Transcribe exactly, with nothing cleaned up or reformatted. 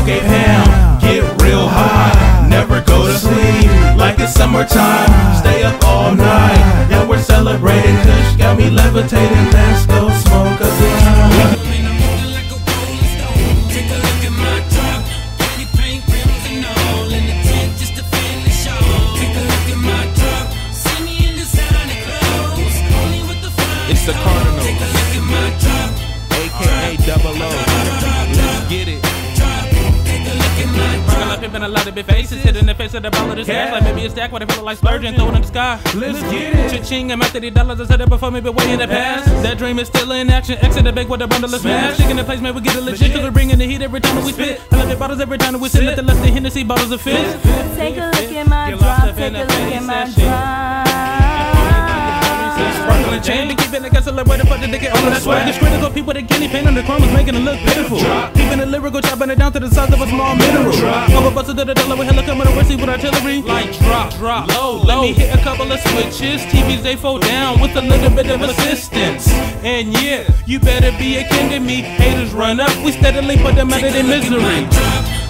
Okay, Pam, get real high, never go to sleep, like it's summertime, stay up all night, yeah, we're celebrating, Kush got me levitating, let's go smoke a blunt. It's the Cardinal, aka Double O. Let's get it. Rockin' like pimpin' a lot of big faces, hit in the face of the ball of this cash, like maybe a stack, what I feel like splurging, throw it in the sky. Let's get it. Cha-ching, I'm at thirty dollars, I said it before me, but way in the past. That dream is still in action, exit the bank with a bundle of smash. Sticking in place, man, we get it legit, cause we bringing the heat every time that we spit. I love the bottles every time that we sit, nothing less than Hennessy bottles of fit. Take a look at my drop, take a look at my drop. Sparkling chain to keep it like I said, like where the fuck did they get all of that swag? It's critical people that candy paint on the chrome is making it look pitiful. Keeping it lyrical, chopping it down to the size of a small mineral. Over busted to the dollar with hella coming to receive with artillery. Like drop, drop, low, low. Let me hit a couple of switches. T Vs they fold down with a little bit of assistance. And yeah, you better be akin to me. Haters run up, we steadily put them out of their misery.